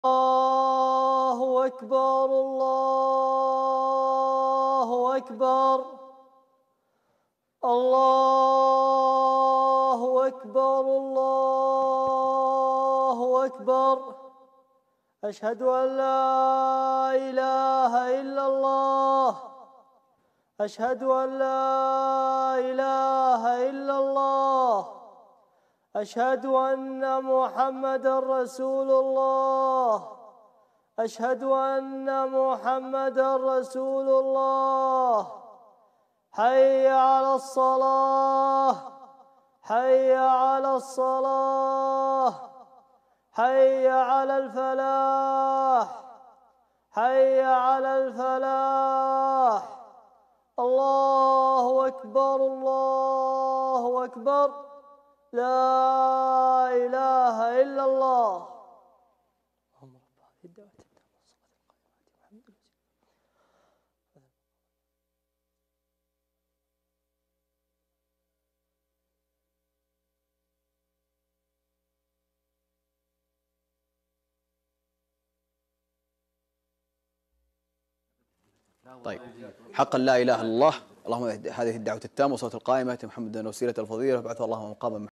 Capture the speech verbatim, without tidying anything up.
الله أكبر الله أكبر الله أكبر الله أكبر أشهد أن لا إله إلا الله أشهد أن لا إله إلا الله أشهد أن محمدًا رسول الله أشهد أن محمدًا رسول الله حي على الصلاة حي على الصلاة حي على الفلاح حي على الفلاح الله أكبر الله أكبر لا إله إلا الله. اللهم رب هذه الدعوة التامة طيب، حقا لا إله إلا الله. اللهم هذه الدعوة التامة والصلاة القائمة محمد وسيلة الفضيلة بعث الله مقاما